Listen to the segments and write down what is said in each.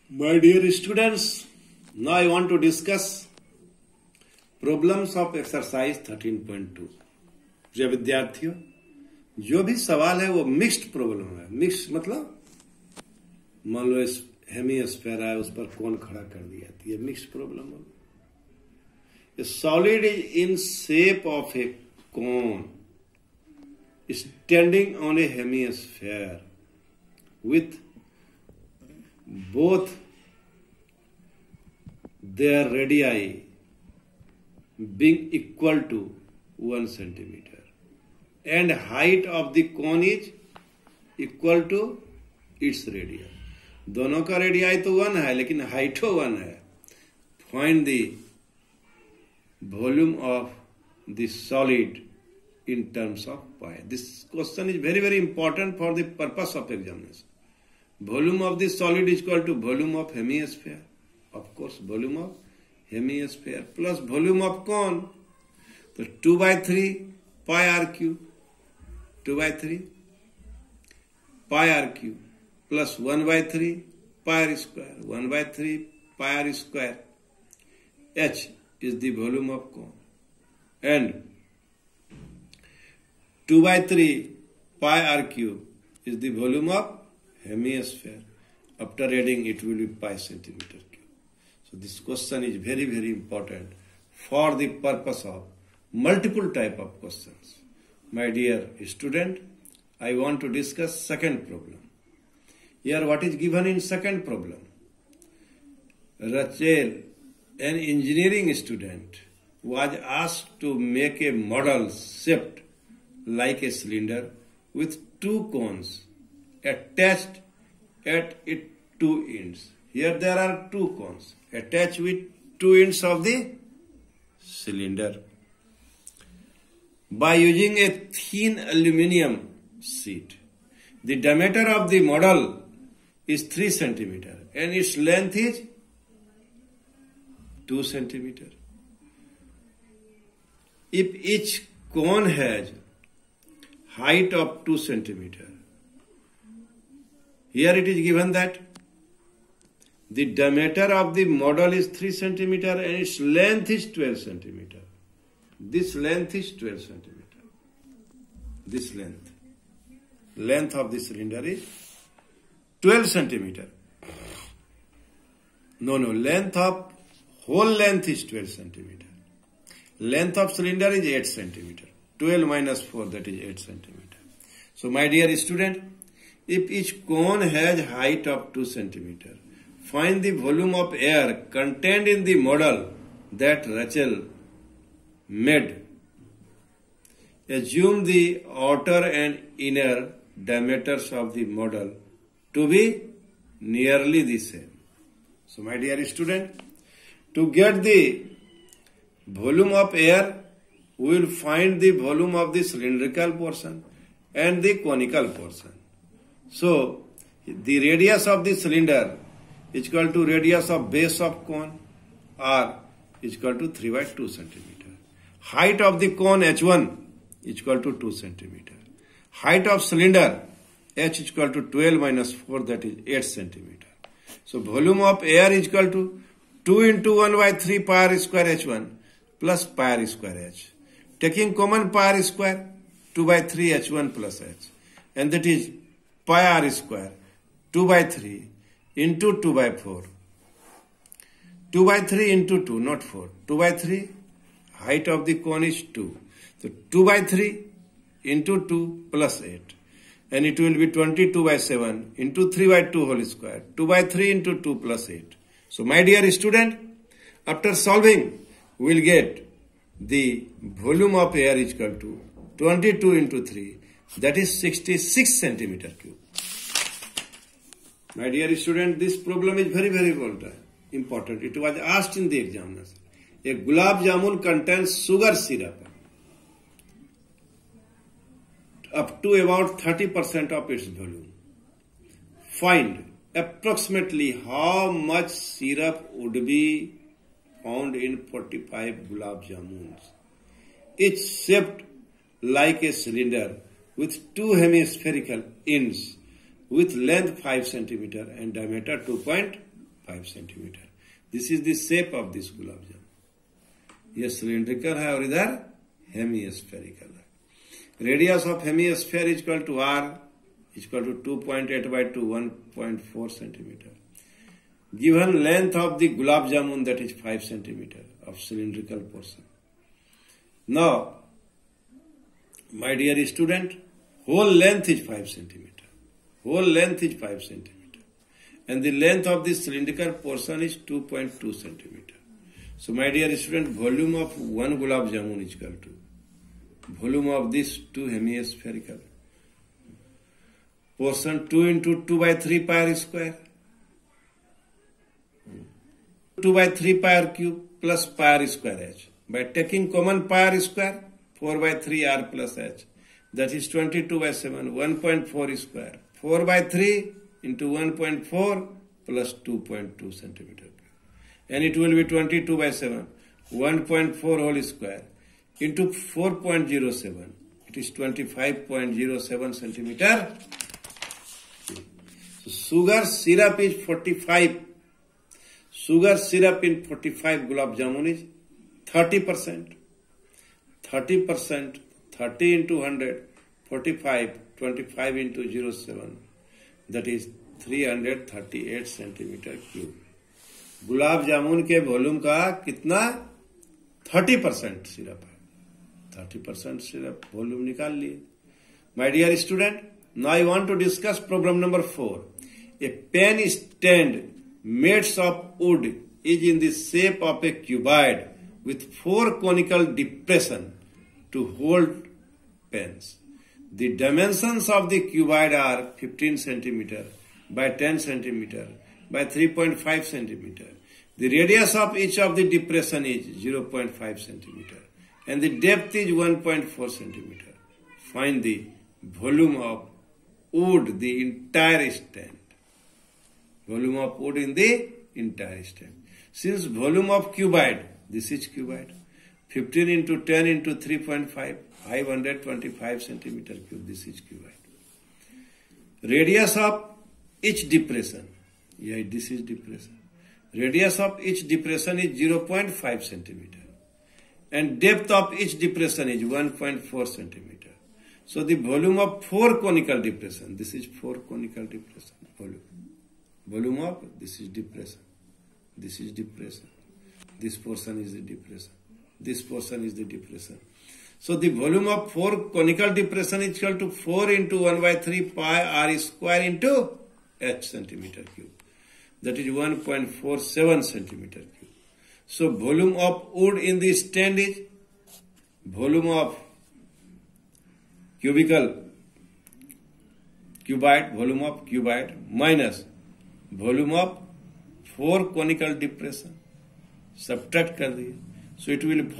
My dear students, now I want to discuss problems of exercise 13.2. प्रिय विद्यार्थियों, जो भी सवाल है वो मिक्स्ड प्रॉब्लम है। मिक्स्ड मतलब मान लो हेमीस्फेयर है, उस पर कोन खड़ा कर दिया, तो ये मिक्स्ड प्रॉब्लम है। A solid is in shape of a cone standing on a hemisphere with both their radii being equal to 1 centimeter and height of the cone is equal to its radii. दोनों का radii तो 1 है, लेकिन हाइटो 1 है. Find the volume of the solid in terms of pi. This question is very, very important for the purpose of examination. Volume of the solid is equal to volume of hemisphere. Of course, volume of hemisphere plus volume of cone. So 2 by 3 pi r cube. 2 by 3 pi r cube plus 1 by 3 pi r square. 1 by 3 pi r square. H is the volume of cone. And 2 by 3 pi r cube is the volume of hemisphere. After adding, it will be pi centimeter cube. So this question is very, very important for the purpose of multiple type of questions. My dear student, I want to discuss second problem. Here what is given in second problem? Rachel, an engineering student, was asked to make a model shaped like a cylinder with 2 cones attached at its 2 ends. Here there are 2 cones attached with 2 ends of the cylinder. By using a thin aluminium sheet, the diameter of the model is 3 centimeter and its length is 2 centimeter. If each cone has height of 2 centimeter, here it is given that the diameter of the model is 3 centimeter and its length is 12 centimeter. This length is 12 centimeter. This length of the cylinder is 12 centimeter. Whole length is 12 centimeter. Length of cylinder is 8 centimeter. 12 minus 4, that is 8 centimeter. So my dear student, if each cone has height of 2 centimeter, find the volume of air contained in the model that Rachel made. Assume the outer and inner diameters of the model to be nearly the same. So my dear student, to get the volume of air, we will find the volume of the cylindrical portion and the conical portion. So the radius of the cylinder is equal to radius of base of cone, r is equal to 3 by 2 centimeter. Height of the cone h1 is equal to 2 centimeter. Height of cylinder h is equal to 12 minus 4, that is 8 centimeter. So volume of air is equal to 2 into 1 by 3 pi r square h1 plus pi r square h. Taking common pi r square, 2 by 3 h1 plus h. And that is pi r square 2 by 3 into 2 by 4. 2 by 3 into 2, not 4. 2 by 3, height of the cone is 2. So 2 by 3 into 2 plus 8. And it will be 22 by 7 into 3 by 2 whole square. 2 by 3 into 2 plus 8. So my dear student, after solving, we will get the volume of air is equal to 22 into 3, that is 66 centimeter cube. My dear student, this problem is very, very important. It was asked in the examination. A gulab jamun contains sugar syrup up to about 30% of its volume. Find approximately how much syrup would be found in 45 gulab jamuns. It's shaped like a cylinder with 2 hemispherical ends with length 5 cm and diameter 2.5 5 centimeter. This is the shape of this gulab jamun. ये cylindrical है और इधर hemispherical है. Radius of hemisphere is equal to R is equal to 2.8 by 2, 1.4 centimeter. Given length of the gulab jamun, that is 5 centimeter of cylindrical portion. Now, my dear student, whole length is 5 centimeter. Whole length is 5 centimeter. And the length of this cylindrical portion is 2.2 centimeter. So, my dear student, volume of one gulab jamun is equal to volume of this two hemispherical portion 2 into 2 by 3 pi r square. 2 by 3 pi r cube plus pi r square h. By taking common pi r square, 4 by 3 r plus h. That is 22 by 7, 1.4 square. 4 by 3 into 1.4 plus 2.2 centimeter. And it will be 22 by 7, 1.4 whole square into 4.07. It is 25.07 centimeter. So sugar syrup is 45. Sugar syrup in 45 gulab jamun is 30%. 30%, 30 into 100, 45, 25 into 0.7. That is 338 centimeter cube. Gulab jamun के volume का कितना 30% syrup है. 30% syrup volume निकाल लिए. My dear student, now I want to discuss problem number 4. A pen stand made of wood is in the shape of a cuboid with 4 conical depression to hold pens. The dimensions of the cuboid are 15 centimeter by 10 centimeter by 3.5 centimeter. The radius of each of the depression is 0.5 centimeter and the depth is 1.4 centimeter. Find the volume of wood, the entire stand. Volume of wood in the entire stand. Since volume of cuboid, this is cuboid, 15 into 10 into 3.5, 525 centimeter cube, this is cuboid. Radius of each depression, yeah, this is depression. Radius of each depression is 0.5 centimeter. And depth of each depression is 1.4 centimeter. So the volume of 4 conical depression, this is 4 conical depression, volume. Volume of, this is depression, this is depression, this portion is the depression, this portion is the depression. So the volume of 4 conical depression is equal to 4 into 1 by 3 pi r square into h centimeter cube. That is 1.47 centimeter cube. So volume of wood in the stand is volume of cubical, cuboid, volume of cuboid minus volume of 4 conical depression. Subtract कर दिए. So it will be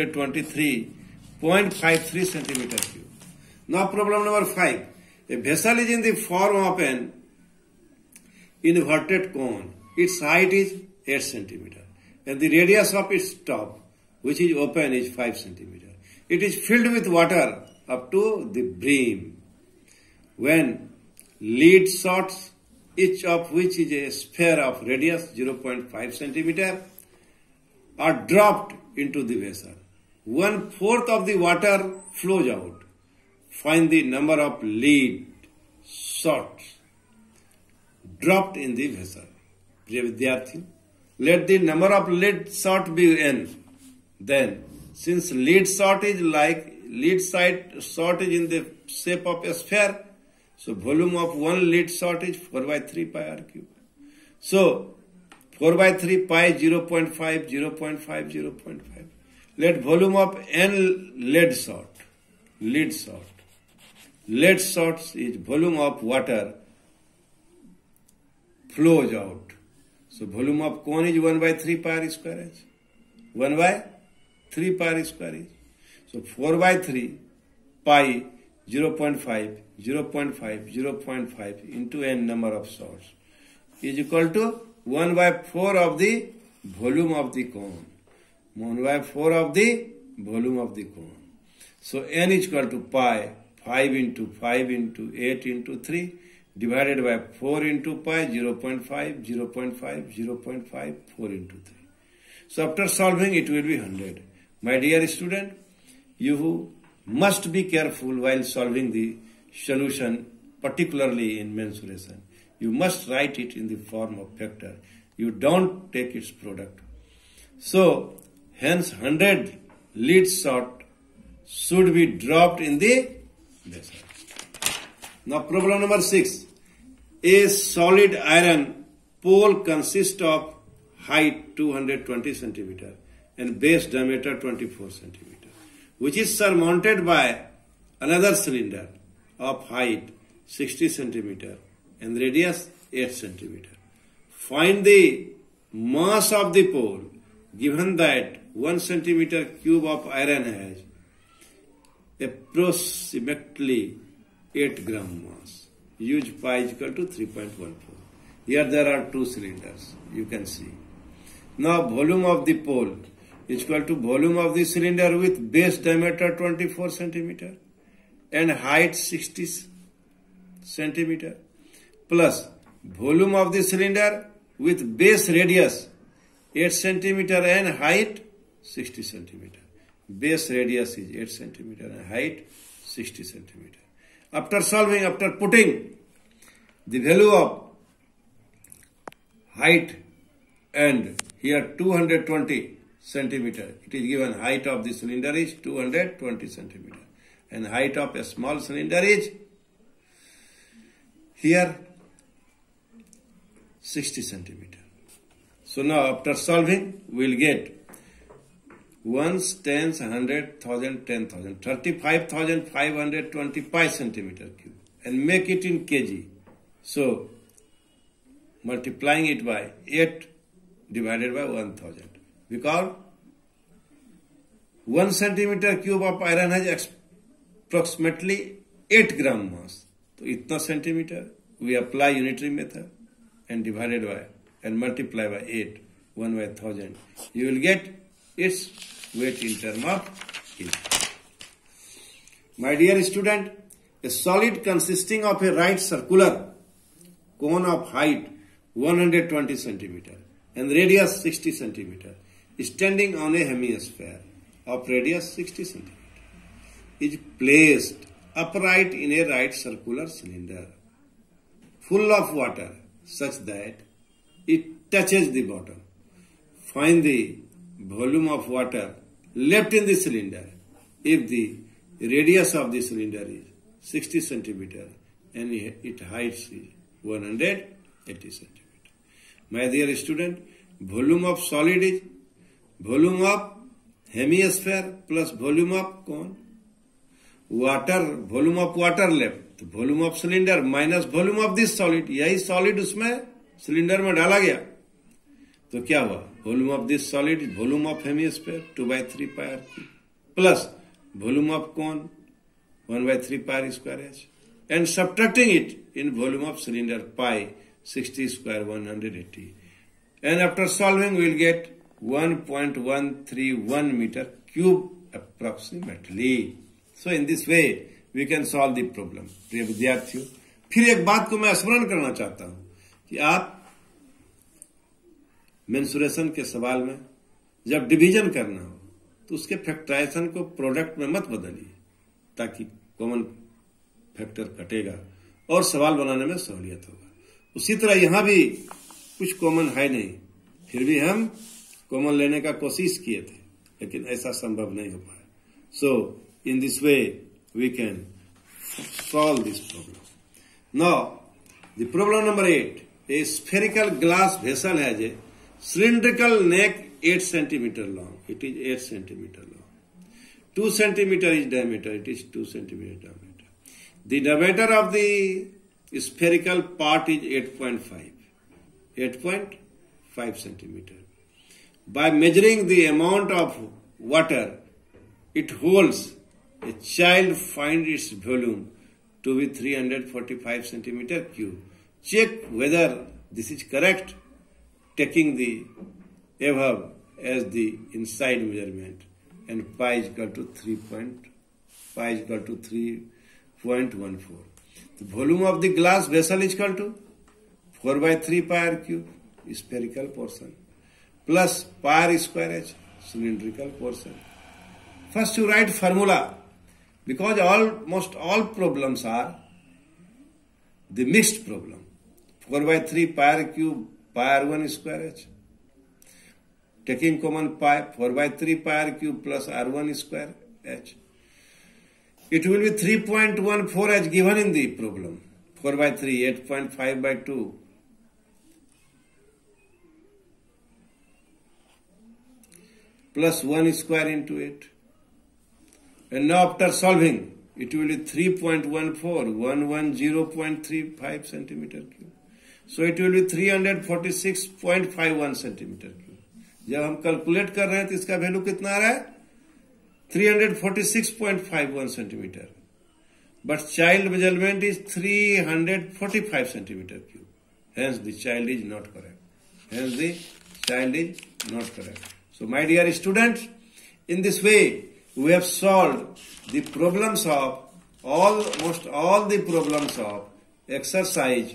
523.53 centimeter cube. Now problem number 5. A vessel is in the form of an inverted cone. Its height is 8 centimeter and the radius of its top, which is open, is 5 centimeter. It is filled with water up to the brim. When lead shots, each of which is a sphere of radius 0.5 centimeter, are dropped into the vessel. 1/4 of the water flows out. Find the number of lead shots dropped in the vessel. Priya Vidyarthi, let the number of lead shot be n. Then, since lead shot is in the shape of a sphere, so volume of one lead shot is 4 by 3 pi r cube. So 4 by 3 pi 0.5, 0.5, 0.5. Let volume of n lead shots is volume of water flows out. So volume of cone is 1 by 3 pi r square h. 1 by 3 pi r square h. So 4 by 3 pi 0.5, 0.5, 0.5 into n number of shots is equal to 1 by 4 of the volume of the cone. 1 by 4 of the volume of the cone. So n is equal to pi, 5 into 5 into 8 into 3. divided by 4 into pi, 0.5, 0.5, 0.5, 4 into 3. So after solving, it will be 100. My dear student, you must be careful while solving the solution, particularly in mensuration. You must write it in the form of vector. You don't take its product. So, hence 100 lead shot should be dropped in the vessel. Now problem number 6. A solid iron pole consists of height 220 centimeter and base diameter 24 centimeter, which is surmounted by another cylinder of height 60 centimeter and radius 8 centimeter. Find the mass of the pole given that 1 centimeter cube of iron has approximately 8 gram mass. Use pi is equal to 3.14. Here there are two cylinders, you can see. Now volume of the pole is equal to volume of the cylinder with base diameter 24 centimeter and height 60 centimeter plus volume of the cylinder with base radius 8 centimeter and height 60 centimeter. Base radius is 8 centimeter and height 60 centimeter. After solving, after putting the value of height and here 220 centimeter, it is given height of the cylinder is 220 centimeter and height of a small cylinder is here 60 centimeter. So now after solving, we will get ones, tens, 100, 1000, 10,000, 35,520 pi centimeter cube and make it in kg. So multiplying it by 8 divided by 1000 because 1 centimeter cube of iron has approximately 8 gram mass. So itna centimeter, we apply unitary method and divided by and multiply by 8, 1 by 1000. You will get its weight in terms of kg. My dear student, a solid consisting of a right circular cone of height 120 centimeter and radius 60 centimeter standing on a hemisphere of radius 60 centimeter is placed upright in a right circular cylinder full of water such that it touches the bottom. Find the volume of water left in the cylinder if the radius of the cylinder is 60 centimeter and its height is 180 centimeter. My dear student, volume of solid is volume of hemisphere plus volume of cone. Water, volume of water left, volume of cylinder minus volume of this solid. यही solid उसमें cylinder में डाला गया तो क्या हुआ? Volume of this solid is volume of hemisphere 2 by 3 pi r cube plus volume of cone 1 by 3 pi r square h and subtracting it in volume of cylinder pi 60 square 180 and after solving we will get 1.131 meter cube approximately. So in this way we can solve the problem. प्रिय विद्यार्थियों, फिर एक बात को मैं स्मरण करना चाहता हूं कि आप मेंसुरेशन के सवाल में जब डिवीजन करना हो तो उसके फैक्टराइजेशन को प्रोडक्ट में मत बदलिए ताकि कॉमन फैक्टर कटेगा और सवाल बनाने में सहूलियत होगा। उसी तरह यहां भी कुछ कॉमन है नहीं, फिर भी हम कॉमन लेने का कोशिश किए थे लेकिन ऐसा संभव नहीं हो पाया. सो in this way we can solve this problem. Now the problem number 8, a spherical glass vessel has a cylindrical neck 8 centimeter long. It is 8 centimeter long. 2 centimeter is diameter. It is 2 centimeter diameter. The diameter of the spherical part is 8.5 centimeter. By measuring the amount of water it holds, a child finds its volume to be 345 centimeter cube. Check whether this is correct, taking the above as the inside measurement, and pi is equal to 3.14. The volume of the glass vessel is equal to 4 by 3 pi r cube, spherical portion, plus pi r square h, cylindrical portion. First you write formula, because almost all problems are the mixed problem. 4 by 3 pi r cube, pi r1 square h. Taking common pi, 4 by 3 pi r cube plus r1 square h. It will be 3.14 as given in the problem. 4 by 3, 8.5 by 2. Plus 1 square into it. And now after solving, it will be 3.14, 110.35 centimeter cube. So it will be 346.51 centimeter cube. जब हम calculate कर रहे हैं तो इसका value कितना आ रहा है? 346.51 centimeter. But child measurement is 345 centimeter cube. Hence the child is not correct. So my dear students, in this way we have solved the problems of almost all the problems of exercise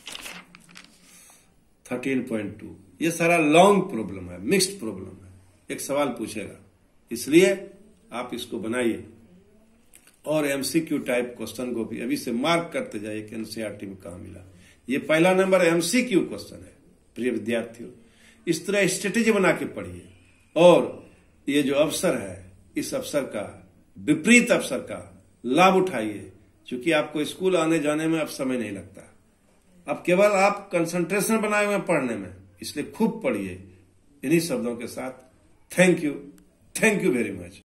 13.2. ये सारा long problem है, mixed problem है. एक सवाल पूछेगा, इसलिए आप इसको बनाइए और एमसीक्यू टाइप क्वेश्चन को भी अभी से मार्क करते जाइए कि एनसीईआरटी में कहां मिला. ये पहला नंबर एमसीक्यू क्वेश्चन है प्रिय विद्यार्थियों. इस तरह स्ट्रेटेजी बना के पढ़िए और ये जो अवसर है, इस अवसर का, विपरीत अवसर का लाभ उठाइए. क्योंकि आपको स्कूल आने जाने में अब समय नहीं लगता, अब केवल आप कंसंट्रेशन बनाए हुए पढ़ने में, इसलिए खूब पढ़िए. इन्हीं शब्दों के साथ थैंक यू वेरी मच.